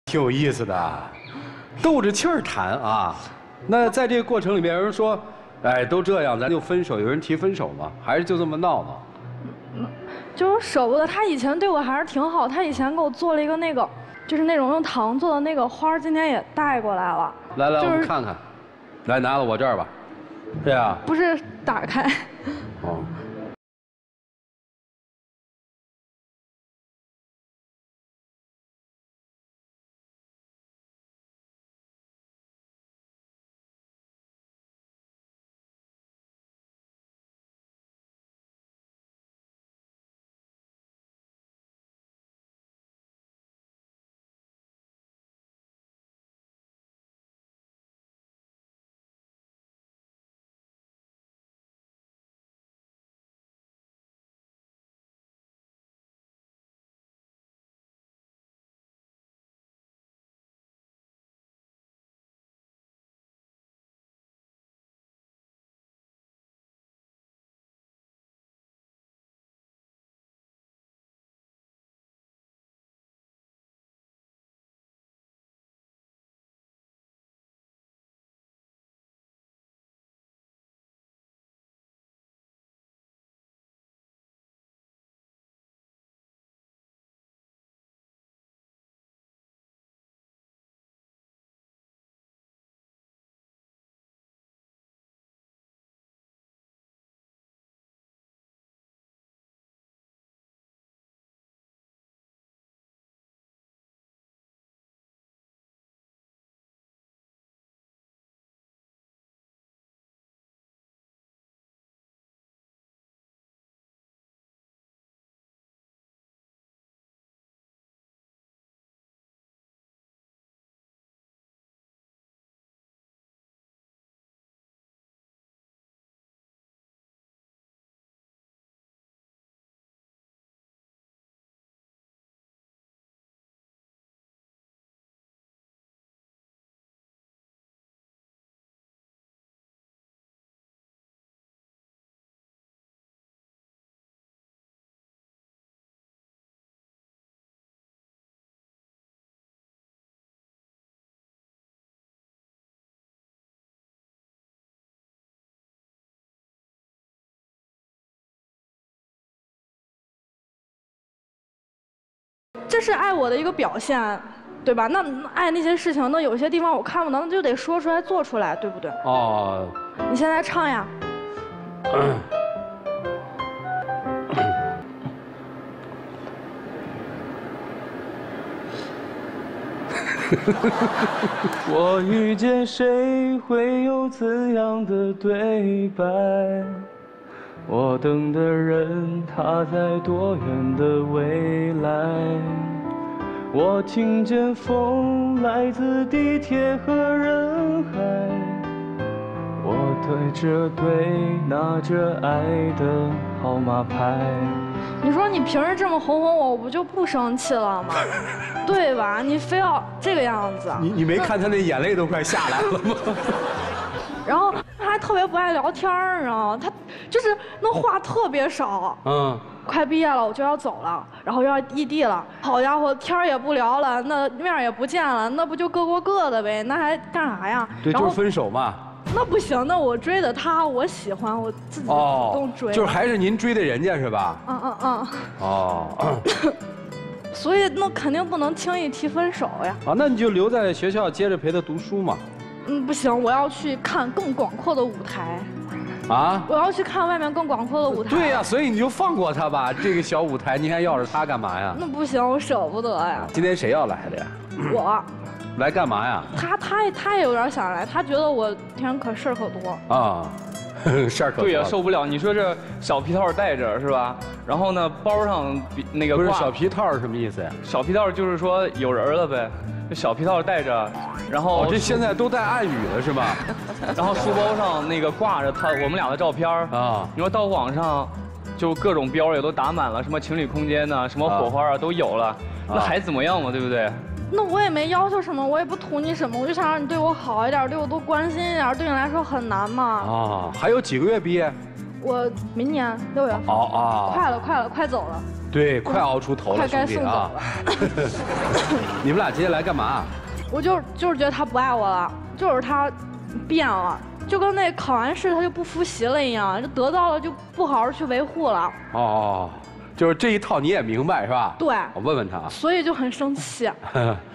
挺有意思的，斗着气儿谈啊。那在这个过程里面，有人说，哎，都这样，咱就分手。有人提分手吗？还是就这么闹闹？ 就是舍不得。他以前对我还是挺好，他以前给我做了一个那个，就是那种用糖做的那个花，今天也带过来了。 来，我们看看。来，拿到我这儿吧。这样。 不是打开。 哦。 这是爱我的一个表现，对吧？那爱那些事情，那有些地方我看不能，那就得说出来、做出来，对不对？ 哦。 你现在唱呀。 我遇见谁会有怎样的对白？我等的人他在多远的未来？我听见风来自地铁和人海，我对着对拿着爱的号码牌。 你说你平时这么哄哄我，我不就不生气了吗？对吧？你非要这个样子。 你没看他那眼泪都快下来了吗？ 然后他还特别不爱聊天儿，你知道吗？他就是那话特别少。快毕业了，我就要走了，然后要异地了。好家伙，天儿也不聊了，那面儿也不见了，那不就各过各的呗？那还干啥呀？ 对，就是分手嘛。 那不行，那我追的他，我喜欢，我自己主动追。 就是还是您追的人家是吧？哦。 所以那肯定不能轻易提分手呀。 啊，那你就留在学校接着陪他读书嘛。 不行，我要去看更广阔的舞台。 啊？ 我要去看外面更广阔的舞台。 对呀，所以你就放过他吧，这个小舞台，你还要着他干嘛呀？ 那不行，我舍不得呀。 今天谁要来的呀？ 我。 来干嘛呀？ 他也有点想来，他觉得我平常事儿可多。 啊，事儿可多。 对呀，受不了。你说这小皮套带着是吧？然后呢，包上那个不是小皮套是什么意思呀？ 小皮套就是说有人了呗。小皮套带着，然后这现在都带暗语了是吧？ 然后书包上那个挂着我们俩的照片啊。你说到网上，就各种标也都打满了，什么情侣空间呢，什么火花啊都有了，那还怎么样嘛，对不对？ 那我也没要求什么，我也不图你什么，我就想让你对我好一点，对我多关心一点，对你来说很难嘛。 啊，还有几个月毕业？ 我明年6月份。快了，快走了。 对，快熬出头了， 快该兄弟啊！你们俩接下来干嘛？ 我就是觉得他不爱我了，就是他变了，就跟那考完试他就不复习了一样，就得到了就不好好去维护了。 哦，就是这一套你也明白是吧？ 对。 我问问他啊。 所以就很生气。